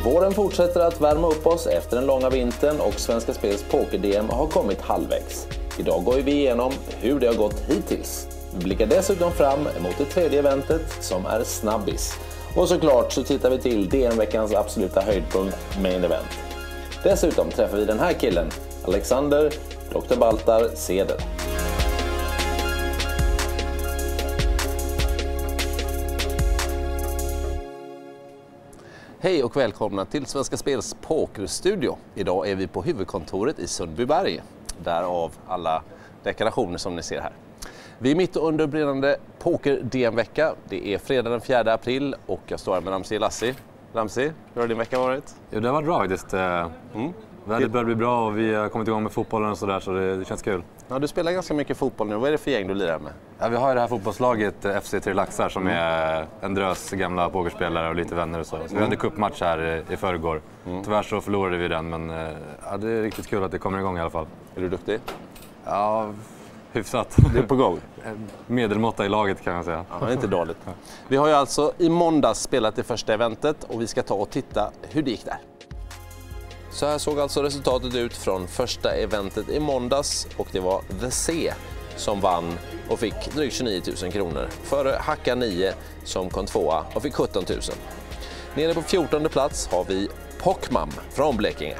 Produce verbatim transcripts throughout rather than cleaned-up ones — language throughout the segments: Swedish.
Våren fortsätter att värma upp oss efter den långa vintern och Svenska Spels Poker-D M har kommit halvvägs. Idag går vi igenom hur det har gått hittills. Vi blickar dessutom fram mot det tredje eventet som är Snabbis. Och såklart så tittar vi till D M-veckans absoluta höjdpunkt, Main Event. Dessutom träffar vi den här killen, Alexander doktor Baltar Ceder. Hej och välkomna till Svenska Spels Pokerstudio. Idag är vi på huvudkontoret i Sundbyberg. Därav alla dekorationer som ni ser här. Vi är mitt under brinnande Poker-D M-vecka. Det är fredag den fjärde april och jag står här med Ramzi Lassi. Ramzi, hur har din vecka varit? Jo, det har varit bra faktiskt. Mm. Vädret börjar bli bra och vi har kommit igång med fotbollen och sådär, så det, det känns kul. Ja, du spelar ganska mycket fotboll nu. Vad är det för gäng du lirar med? Ja, vi har ju det här fotbollslaget F C Tre Laxar som mm. är en drös gamla pokerspelare och lite vänner och så. Så mm. vi hade cupmatch här i förrgår. Mm. Tyvärr så förlorade vi den, men ja, det är riktigt kul att det kommer igång i alla fall. Är du duktig? Ja, hyfsat. Det är på gång. Medelmåtta i laget kan man säga. Ja, det är inte dåligt. Vi har ju alltså i måndags spelat det första eventet och vi ska ta och titta hur det gick där. Så här såg alltså resultatet ut från första eventet i måndags och det var The C som vann och fick drygt tjugonio tusen kronor. Före Hacka nio som kom tvåa och fick sjutton tusen. Nere på fjortonde plats har vi Pockmam från Blekinge.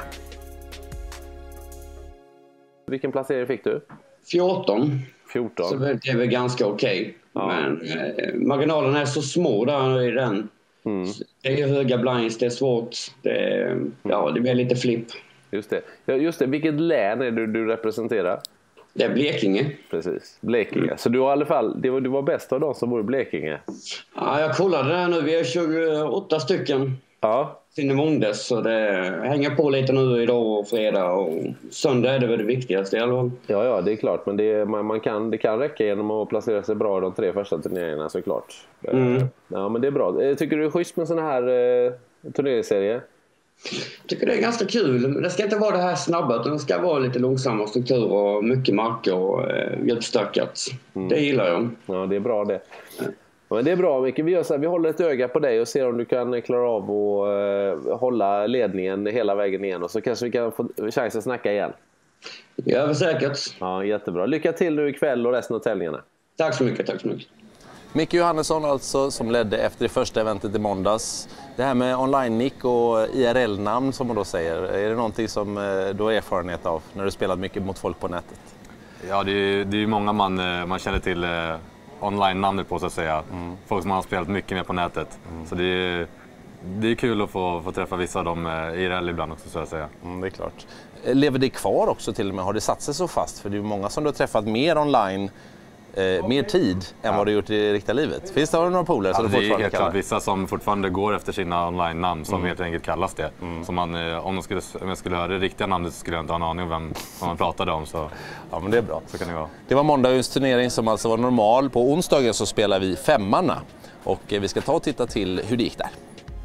Vilken placering fick du? fjorton. fjorton. Så det är väl ganska okej. Okay. Ja. Men eh, marginalerna är så små där i den. Mm. Det är höga blinds, det är svårt. Det är, ja, det blir lite flipp. Just det. Ja, just det. Vilket län är det du representerar? Det är Blekinge. Precis, Blekinge. Mm. Så du har i alla fall, det var, du var bäst av de som bor i Blekinge? Ja, jag kollade det här nu. Vi är tjugoåtta stycken. Ja. Sin i måndags, så det hänger på lite nu idag och fredag och söndag är det väl det viktigaste i alla fall. Ja, ja, det är klart, men det, man, man kan, det kan räcka genom att placera sig bra i de tre första turneringarna såklart. Mm. Ja, men det är bra. Tycker du det är schysst med sån här eh, turneringsserie? Jag tycker det är ganska kul. Det ska inte vara det här snabba, utan det ska vara lite långsamma strukturer och mycket marker och eh, djupstökat. Mm. Det gillar jag. Ja, det är bra det. Ja. Men det är bra, Micke. Vi, gör så här, vi håller ett öga på dig och ser om du kan klara av att uh, hålla ledningen hela vägen igen. Och så kanske vi kan få chans att snacka igen. Det gör vi säkert. Ja, jättebra. Lycka till nu ikväll och resten av tävlingarna. Tack så mycket, tack så mycket. Micke Johannesson alltså, som ledde efter det första eventet i måndags. Det här med online-nick och I R L-namn som man då säger. Är det någonting som du har erfarenhet av när du spelat mycket mot folk på nätet? Ja, det är, det är många man, man känner till online-namnet på så att säga. Mm. Folk som har spelat mycket mer på nätet. Mm. Så det är, det är kul att få, få träffa vissa av dem I R L ibland också så att säga. Mm, det är klart. Lever det kvar också till och med? Har det satt sig så fast? För det är många som du har träffat mer online, eh, mer tid än ja. vad du gjort i riktiga livet. Finns det några polare ja, som du fortfarande kallar? Det är klart vissa som fortfarande går efter sina online-namn som mm. helt enkelt kallas det. Mm. Så man, om, de skulle, om jag skulle höra det riktiga namnet så skulle jag inte ha en aning om vem som man pratade om. Så. Ja, men det är bra. Så kan det vara. Det var måndagens turnering som alltså var normal. På onsdagen så spelar vi femmanna och vi ska ta och titta till hur det gick där.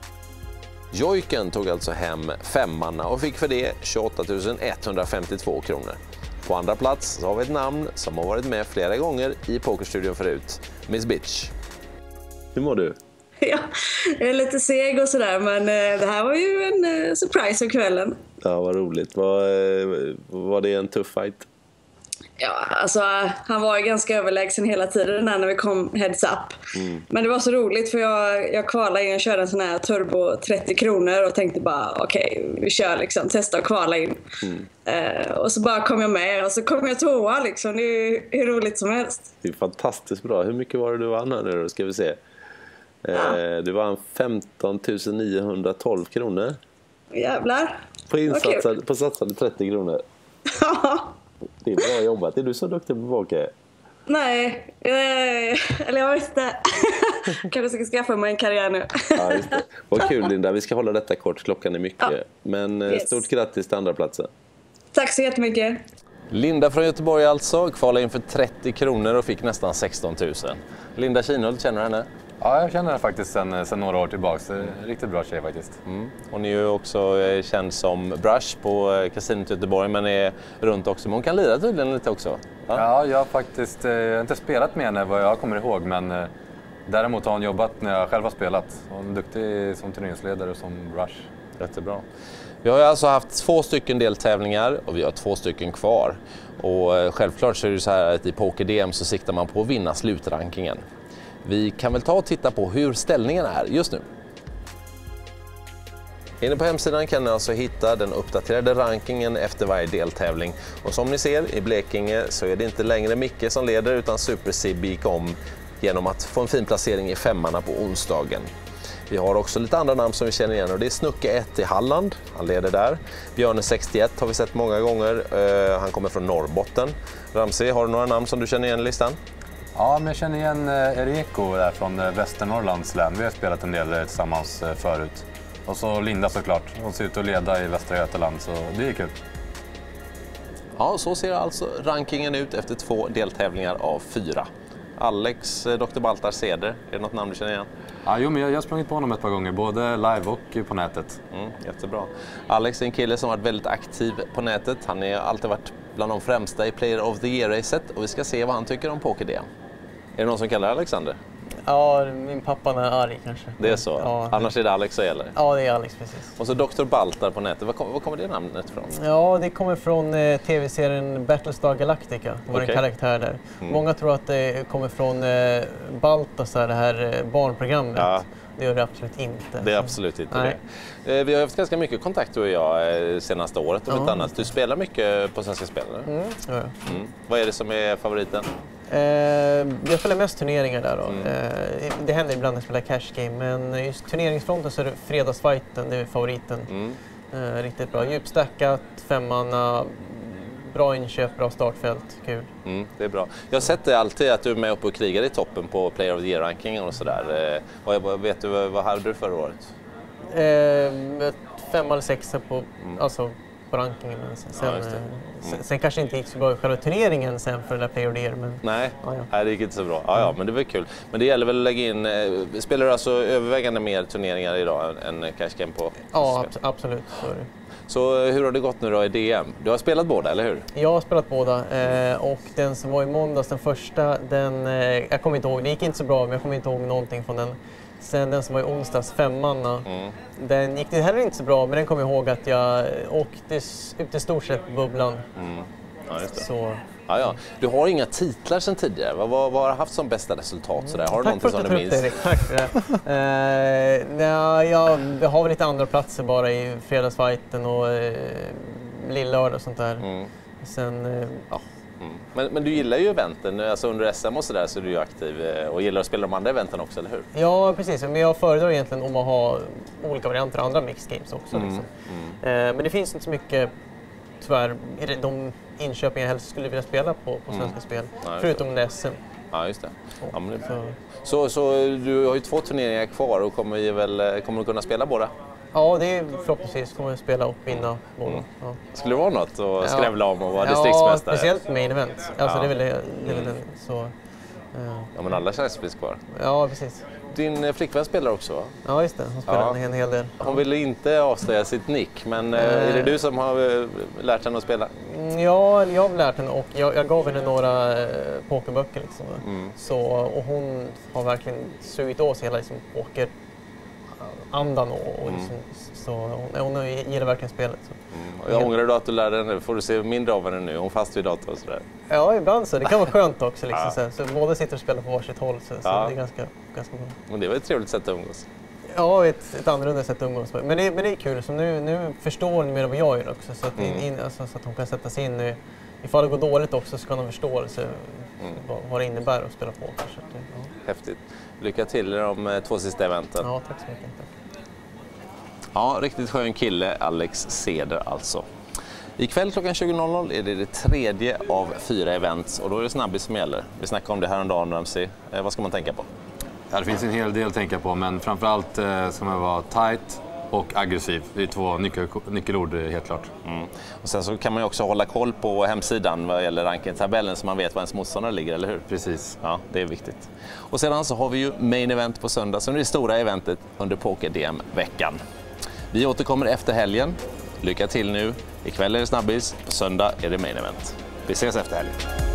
Jojken tog alltså hem femmanna och fick för det tjugoåtta tusen etthundrafemtiotvå kronor. På andra plats så har vi ett namn som har varit med flera gånger i Pokerstudion förut, Miss Bitch. Hur mår du? Ja, jag är lite seg och sådär, men det här var ju en surprise av kvällen. Ja, vad roligt. Var, var det en tuff fight? Ja, alltså han var ju ganska överlägsen hela tiden när vi kom heads up. Mm. Men det var så roligt för jag, jag kvalade in och körde en sån här turbo trettio kronor och tänkte bara okej, okay, vi kör liksom, testa att kvala in. Mm. Uh, och så bara kom jag med och så kom jag tvåa liksom, det är ju hur roligt som helst. Det är fantastiskt bra. Hur mycket var det du vann här nu då, ska vi se. Uh, ja. Du vann femton tusen niohundratolv kronor. Jävlar. På, insatsade, på satsade trettio kronor. Ja. Det är bra jobbat. Är du så duktig på poker? Nej, eh, eller jag vet inte. Kanske ska skaffa mig en karriär nu. Ja, just det. Vad kul, Linda. Vi ska hålla detta kort. Klockan är mycket. Ja. Men yes. Stort grattis till andra platsen. Tack så jättemycket. Linda från Göteborg alltså. Kvalade in för trettio kronor och fick nästan sexton tusen. Linda Kinhult, känner du henne? Ja, jag känner henne faktiskt sedan, sedan några år tillbaka. Riktigt bra tjej faktiskt. Mm. Hon är ju också känd som Brush på kasinot i Göteborg, men är runt också. Men hon kan lira tydligen lite också. Ja, ja jag har faktiskt jag har inte spelat med henne vad jag kommer ihåg, men däremot har hon jobbat när jag själv har spelat. Hon är duktig som turneringsledare och som Brush. Jättebra. Vi har ju alltså haft två stycken deltävlingar och vi har två stycken kvar. Och självklart så är det så här att i Poker-D M så siktar man på att vinna slutrankingen. Vi kan väl ta och titta på hur ställningen är just nu. Inne på hemsidan kan ni alltså hitta den uppdaterade rankingen efter varje deltävling. Och som ni ser i Blekinge så är det inte längre Micke som leder utan Super Sib gick om genom att få en fin placering i femmarna på onsdagen. Vi har också lite andra namn som vi känner igen och det är Snucke ett i Halland, han leder där. Björne sextioett har vi sett många gånger, uh, han kommer från Norrbotten. Ramsey, har du några namn som du känner igen i listan? Ja, men jag känner igen Ereko där från Västernorrlands län. Vi har spelat en del tillsammans förut. Och så Linda såklart, hon ser ut att leda i Västra Götaland så det är kul. Ja, så ser alltså rankingen ut efter två deltävlingar av fyra. Alex, doktor Baltar Ceder, är det något namn du känner igen? Ja, jo, men jag har sprungit på honom ett par gånger, både live och på nätet. Mm, jättebra. Alex är en kille som har varit väldigt aktiv på nätet. Han har alltid varit bland de främsta i Player of the Year-racet och vi ska se vad han tycker om Poker-D M. Är det någon som kallar Alexander? Ja, min pappa är arg kanske. Det är så? Ja. Annars är det Alex som gäller? Ja, det är Alex precis. Och så doktor Baltar på nätet. Var kommer, var kommer det namnet ifrån? Ja, det kommer från eh, tv-serien Battlestar Galactica. Det var okay. En karaktär där. Mm. Många tror att det kommer från eh, Baltasar, det här eh, barnprogrammet. Ja. Det gör det absolut inte. Det är absolut inte Nej. det. Eh, vi har haft ganska mycket kontakt du och jag eh, senaste året och ja. annat. Du spelar mycket på Svenska Spel nu? Mm. Ja. Mm. Vad är det som är favoriten? Eh, jag spelar mest turneringar där då. Mm. Eh, det händer ibland att jag spelar cash game, men just turneringsfronten så är det fredagsfighten, det är favoriten. Mm. Eh, riktigt bra. Djupstackat, femmanna, bra inköp, bra startfält, kul. Mm, det är bra. Jag har sett det alltid att du är med uppe och krigar i toppen på Player of the Year-rankingen och sådär. Eh, vet du vad hade du förra året? Eh, fem eller sexa på, mm. alltså, på rankingen. Sen, ja, mm. sen, sen kanske inte gick så bra i själva turneringen sen för det där Player of the Year. Men, Nej, ja, ja. Nej, det gick inte så bra. Ja, ja, men det var kul. Men det gäller väl att lägga in, eh, spelar du alltså övervägande mer turneringar idag än cash game på? Ja, ab absolut. Sorry. Så hur har det gått nu då i D M? Du har spelat båda, eller hur? Jag har spelat båda eh, och den som var i måndags, den första, den, eh, jag kommer inte ihåg, det gick inte så bra men jag kommer inte ihåg någonting från den. Sen den som var i onsdags, femmanna, mm. den gick det heller inte så bra men den kommer jag ihåg att jag åkte ut i stort sett bubblan. Mm. Ja, just det. Så. Ja, ja. Du har inga titlar sedan tidigare. Vad, vad, vad har du haft som bästa resultat? Så där? Har du Tack någonting som du minns? Det, Tack för det. uh, nej, jag, jag har väl lite andra platser bara i fredagsfighten och uh, lillördag och sånt där. Mm. Sen, uh, ja. mm. men, men du gillar ju eventen, alltså under S M och sådär så är du ju aktiv och gillar att spela de andra eventen också, eller hur? Ja, precis. Men jag föredrar egentligen om att ha olika varianter, andra mixed games också. Mm. Liksom. Mm. Uh, men det finns inte så mycket, tyvärr, de inköpen jag helst skulle vilja spela på, på Svenska mm. Spel, ja, förutom det S M. Ja, just det. Ja, men det så. Så, så du har ju två turneringar kvar och kommer, väl, kommer du kunna spela båda? Ja, det är förhoppningsvis kommer jag spela och vinna båda. Mm. Ja. Skulle det vara något att skrävla om och vara ja, distriktsmästare? Ja, speciellt main event. Alltså, ja. det är väl, det är väl mm. så, uh. Ja, men alla chanser finns kvar. Ja, precis. Din flickvän spelar också, va? Ja, just det. Hon spelar ja. en hel del. Hon ville inte avslöja sitt nick, men äh, är det du som har lärt henne att spela? Ja, jag har lärt henne och jag, jag gav henne några äh, pokerböcker. Liksom. Mm. Så, och hon har verkligen sugit åt sig hela liksom, pokerandan. Och, och liksom, mm. Så hon, hon gillar verkligen spelet. Så. Mm. Jag ångrar då att du lärde henne. Får du se mindre av henne nu? Hon fast vid datorn och sådär. Ja, ibland så. Det kan vara skönt också. Liksom, ja. så, så båda sitter och spelar på varsitt håll. Så, så ja. det är ganska, ganska bra. Men det var ett trevligt sätt att umgås. Ja, ett, ett annorlunda sätt att umgås. Men det, men det är kul. Så nu, nu förstår hon mer vad jag gör också. Så att, mm. in, alltså, så att hon kan sätta sig in i, ifall det går dåligt också så kan hon förstå mm. vad, vad det innebär att spela på. Så att, ja. Häftigt. Lycka till i de två sista eventen. Ja, tack så mycket. Tack. Ja, riktigt skön kille, Alex Ceder alltså. Ikväll klockan tjugo noll noll är det det tredje av fyra events och då är det snabbis som gäller. Vi snackade om det här om dagen, Ramsey. Eh, vad ska man tänka på? Ja, det finns en hel del att tänka på, men framförallt eh, ska man vara tight och aggressiv. Det är två nyckel, nyckelord helt klart. Mm. Och sen så kan man ju också hålla koll på hemsidan vad gäller rankingtabellen så man vet var ens motståndare ligger, eller hur? Precis. Ja, det är viktigt. Och sedan så har vi ju main event på söndag, så det är det stora eventet under Poker-D M-veckan. Vi återkommer efter helgen. Lycka till nu. Ikväll är det snabbis, på söndag är det main event. Vi ses efter helgen.